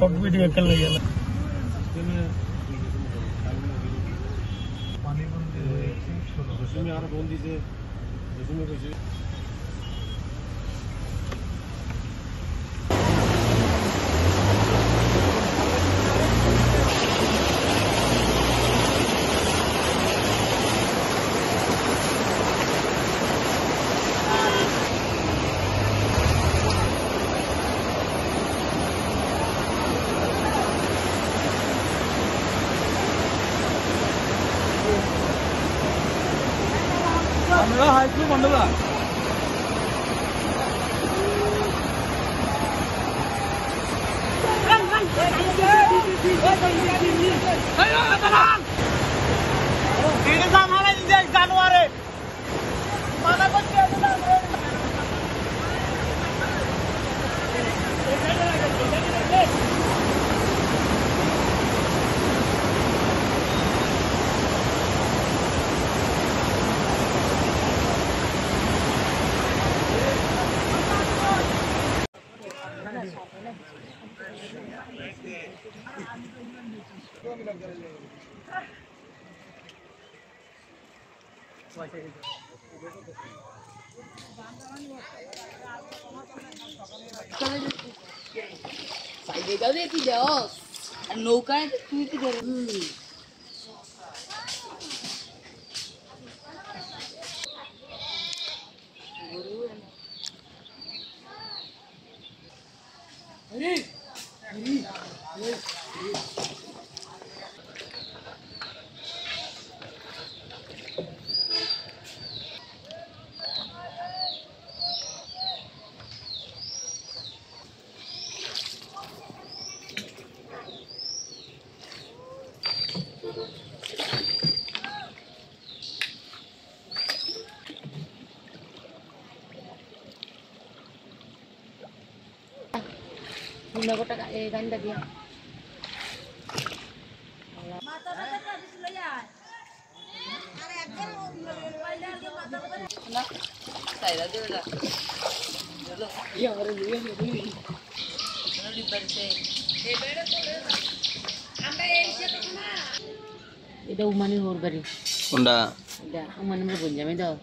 Short video कर लिया আমরা হাইস্কুল বন্ধবা জানুয়ারে নৌকায় তুই কি ধরে টাকা এই গানটা দিয়া এটা উমানির ওর বাড়ি কোনটা এটা উমানির বঞ্জামে দাও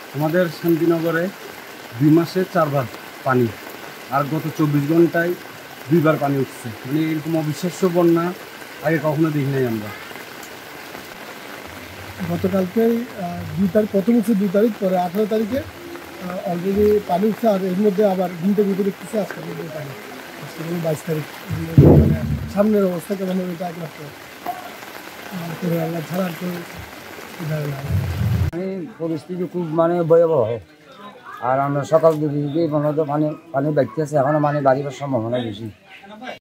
আমাদের শান্তিনগরে 2 মাসে 4 বার পানি, আর গত 24 ঘন্টায় 2 বার পানি উঠছে। মানে এরকম অবিশ্বাস্য বন্যা আগে কখনো দেখি নাই আমরা। গতকালকেই 2 তারিখ প্রথম হচ্ছে 2 তারিখ, পরে 18 তারিখে অলরেডি পানি উঠছে, আর এর মধ্যে আবার ঘুমতে ঘুরতে দেখতেছে আজকে পানি, আজকে 22 তারিখ। মানে সামনের অবস্থা কেমন হবে এটা একমাত্র আল্লাহ ছাড়া আর কেউ জানে না। পরিস্থিতি খুব ভয়াবহ। আর আমরা সকাল দিকে মনে হতো পানি বাড়তে আছে, এখনো বাড়িবার সম্ভাবনা বেশি।